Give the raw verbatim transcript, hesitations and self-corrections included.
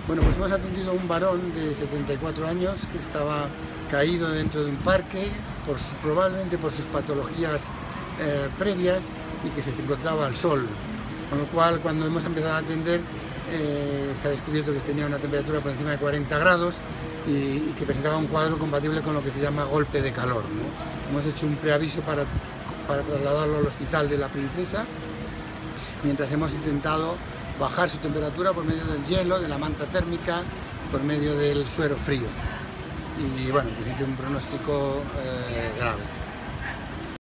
Bueno, pues hemos atendido a un varón de setenta y cuatro años que estaba caído dentro de un parque, por su, probablemente por sus patologías eh, previas, y que se encontraba al sol. Con lo cual, cuando hemos empezado a atender, eh, se ha descubierto que tenía una temperatura por encima de cuarenta grados y, y que presentaba un cuadro compatible con lo que se llama golpe de calor, ¿no? Hemos hecho un preaviso para, para trasladarlo al hospital de la Princesa, mientras hemos intentado bajar su temperatura por medio del hielo, de la manta térmica, por medio del suero frío. Y bueno, en principio un pronóstico eh, grave.